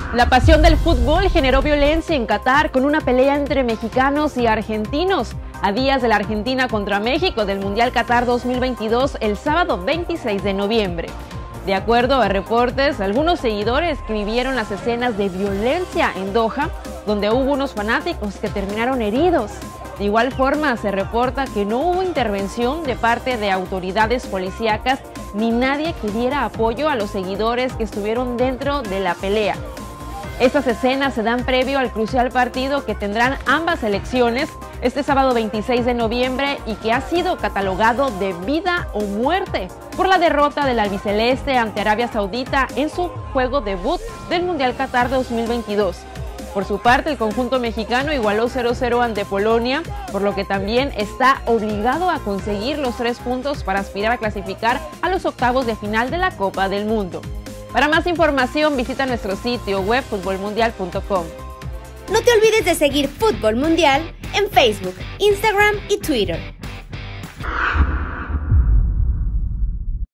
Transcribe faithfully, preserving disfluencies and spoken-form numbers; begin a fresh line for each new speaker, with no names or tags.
La pasión del fútbol generó violencia en Qatar con una pelea entre mexicanos y argentinos a días de la Argentina contra México del Mundial Qatar dos mil veintidós el sábado veintiséis de noviembre. De acuerdo a reportes, algunos seguidores que vivieron las escenas de violencia en Doha, donde hubo unos fanáticos que terminaron heridos. De igual forma, se reporta que no hubo intervención de parte de autoridades policíacas ni nadie que diera apoyo a los seguidores que estuvieron dentro de la pelea. Estas escenas se dan previo al crucial partido que tendrán ambas selecciones este sábado veintiséis de noviembre y que ha sido catalogado de vida o muerte por la derrota del albiceleste ante Arabia Saudita en su juego debut del Mundial Qatar dos mil veintidós. Por su parte, el conjunto mexicano igualó cero cero ante Polonia, por lo que también está obligado a conseguir los tres puntos para aspirar a clasificar a los octavos de final de la Copa del Mundo. Para más información, visita nuestro sitio web fútbol mundial punto com.
No te olvides de seguir Fútbol Mundial en Facebook, Instagram y Twitter.